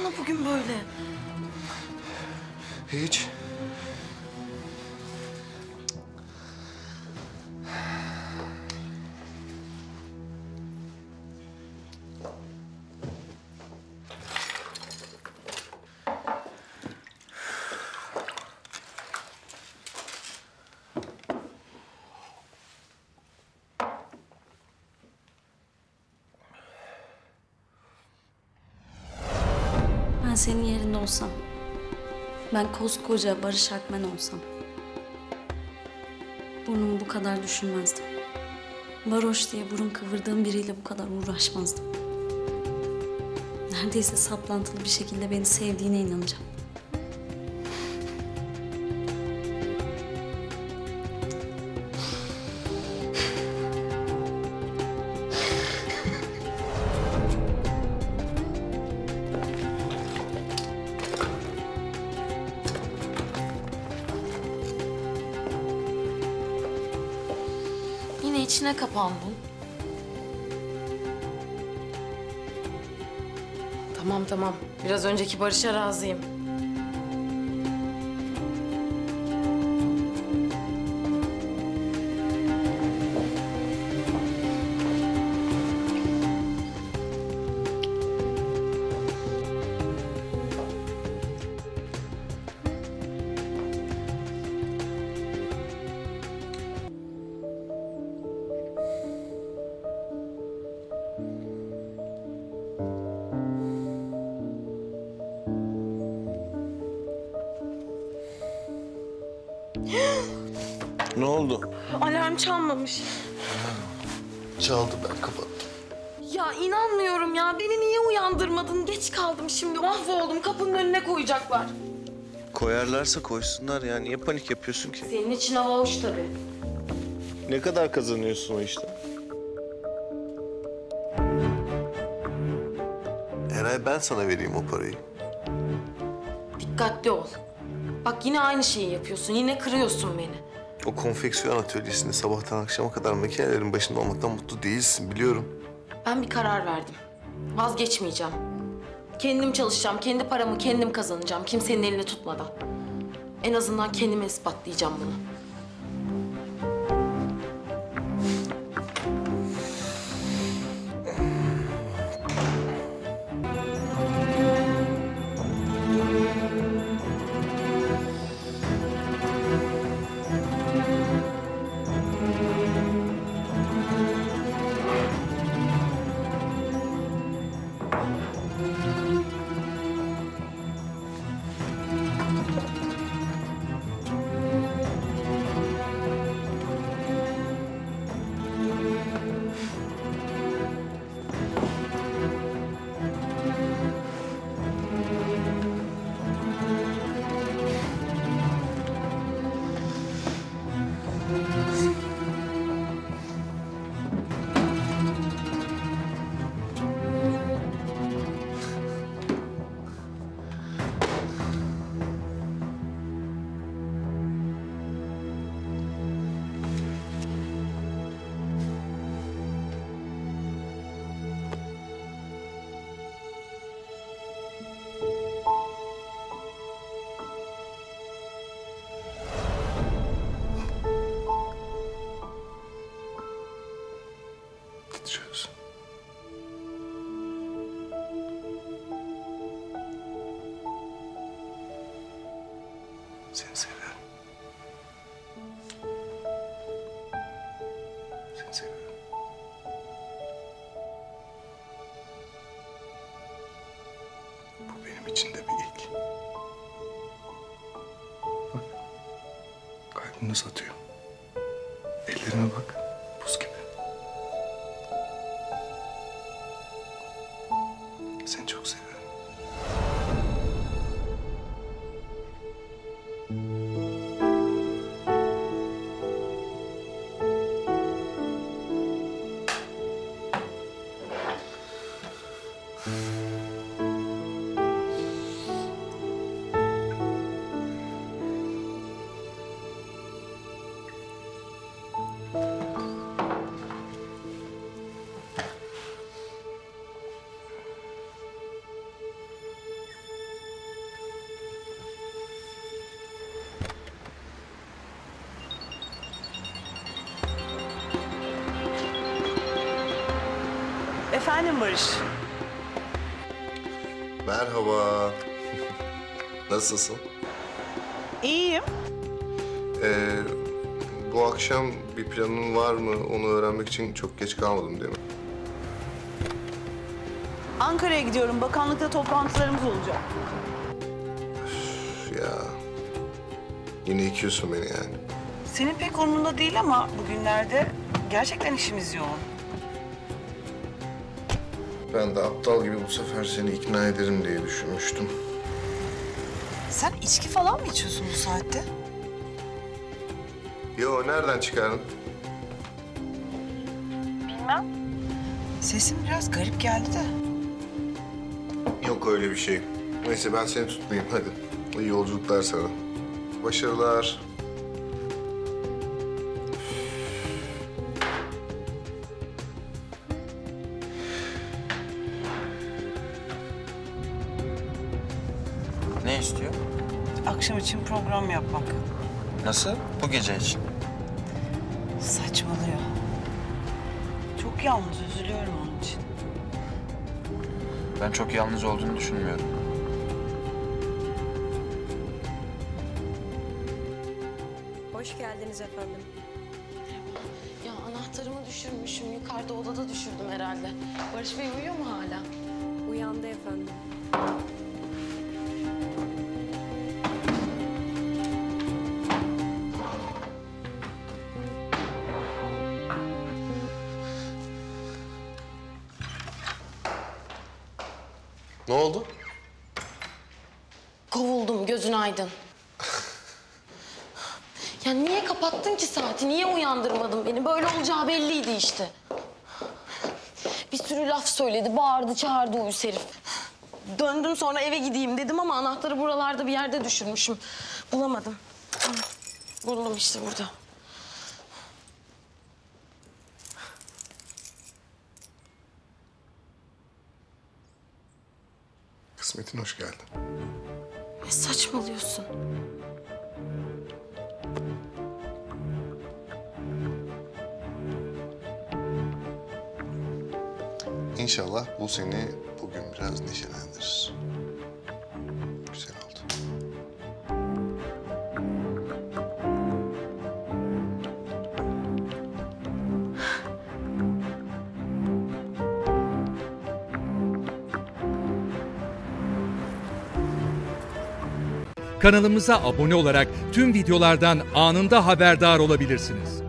sana bugün böyle? Hiç. Ben senin yerinde olsam, ben koskoca Barış Akmen olsam, burnumu bu kadar düşünmezdim. Varoş diye burun kıvırdığım biriyle bu kadar uğraşmazdım. Neredeyse saplantılı bir şekilde beni sevdiğine inanacağım. Yine içine kapandın. Tamam. Biraz önceki Barış'a razıyım. Ne oldu? Alarm çalmamış. Çaldı, ben kapattım. Ya inanmıyorum ya. Beni niye uyandırmadın? Geç kaldım şimdi. Mahvoldum. Kapının önüne koyacaklar. Koyarlarsa koysunlar ya. Niye panik yapıyorsun ki? Senin için hava hoş tabii. Ne kadar kazanıyorsun o işte? Eray, ben sana vereyim o parayı. Dikkatli ol. Bak yine aynı şeyi yapıyorsun. Yine kırıyorsun beni. O konfeksiyon atölyesinde sabahtan akşama kadar makinelerin başında olmaktan mutlu değilsin, biliyorum. Ben bir karar verdim. Vazgeçmeyeceğim. Kendim çalışacağım. Kendi paramı kendim kazanacağım. Kimsenin elini tutmadan. En azından kendime ispatlayacağım bunu. Titriyorsun. Seni seviyorum. Seni seviyorum. Bu benim için de bir ilk. Bak. Kalbim nasıl atıyor. Ellerime bak. Buz gibi. Seni çok seviyorum. Efendim Barış. Merhaba. Nasılsın? İyiyim. Bu akşam bir planın var mı? Onu öğrenmek için çok geç kalmadım değil mi? Ankara'ya gidiyorum. Bakanlıkta toplantılarımız olacak. Üf ya. Yine ikiyorsun beni yani. Senin pek umurunda değil ama bugünlerde gerçekten işimiz yoğun. Ben de aptal gibi bu sefer seni ikna ederim diye düşünmüştüm. Sen içki falan mı içiyorsun bu saatte? Yo, nereden çıkardın? Bilmem. Sesin biraz garip geldi de. Yok öyle bir şey. Neyse ben seni tutmayayım hadi. İyi yolculuklar sana. Başarılar. Ne istiyor? Akşam için program yapmak. Nasıl? Bu gece için. Saçmalıyor. Çok yalnız, üzülüyorum onun için. Ben çok yalnız olduğunu düşünmüyorum. Hoş geldiniz efendim. Ya anahtarımı düşürmüşüm. Yukarıda odada düşürdüm herhalde. Barış Bey uyuyor mu hala? Uyandı efendim. Ne oldu? Kovuldum, gözün aydın. Ya niye kapattın ki saati? Niye uyandırmadın beni? Böyle olacağı belliydi işte. Bir sürü laf söyledi, bağırdı, çağırdı uyuz herif. Döndüm sonra eve gideyim dedim ama anahtarı buralarda bir yerde düşürmüşüm. Bulamadım. Buldum işte burada. Kısmetin hoş geldin. Ne saçmalıyorsun? İnşallah bu seni bugün biraz neşelendirir. Güzel oldu. Kanalımıza abone olarak tüm videolardan anında haberdar olabilirsiniz.